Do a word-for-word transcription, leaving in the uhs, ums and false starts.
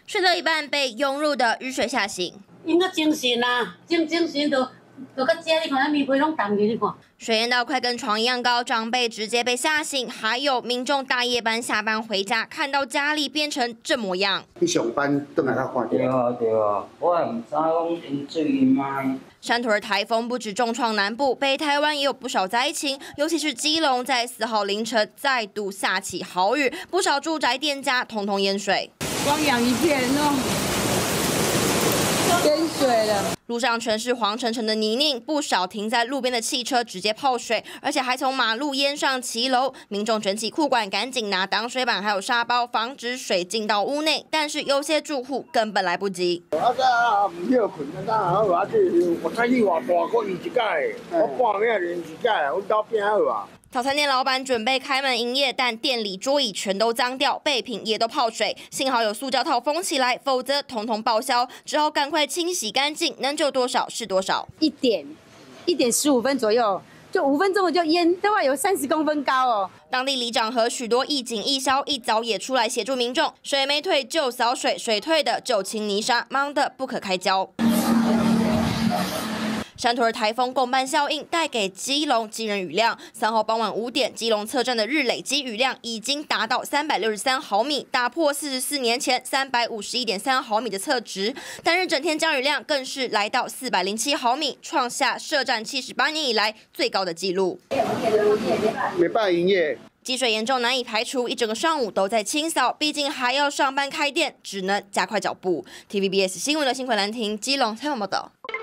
睡到一半被涌入的雨水吓醒。 因个精神啊，精精神就就到遮，你看咱棉被拢澹去，你看。 水淹到快跟床一样高，长辈直接被吓醒。还有民众大夜班下班回家，看到家里变成这模样。 去上班，转来才看到。 对啊对啊，我也唔知讲因水因歹。 山图尔台风不止重创南部，北台湾也有不少灾情，尤其是基隆，在四号凌晨再度下起豪雨，不少住宅店家统统淹水， 汪洋一片哦。 淹水了， 路上全是黄澄澄的泥泞，不少停在路边的汽车直接泡水，而且还从马路淹上骑楼。民众整起裤管，赶紧拿挡水板还有沙包，防止水进到屋内。但是有些住户根本来不及。 啊，这唔要困，啊，好啊，这我看你偌大，我遇一届，我半暝连一届，我到边好啊。 早餐店老板准备开门营业，但店里桌椅全都脏掉，备品也都泡水。幸好有塑胶套封起来，否则统统报销。只好赶快清洗干净，能救多少是多少。 一点一点十五分左右，就五分钟我就淹，的话有三十公分高哦。 当地里长和许多义警义消一早也出来协助民众，水没退就扫水，水退的就清泥沙，忙得不可开交。 山图尔台风共伴效应带给基隆惊人雨量。三号傍晚五点，基隆测站的日累积雨量已经达到三百六十三毫米，打破四十四年前三百五十一点三毫米的测值。单日整天降雨量更是来到四百零七毫米，创下设站七十八年以来最高的纪录。 没办法营业。 积水严重难以排除，一整个上午都在清扫，毕竟还要上班开店，只能加快脚步。T V B S 新闻的新奎兰婷基隆采访报道。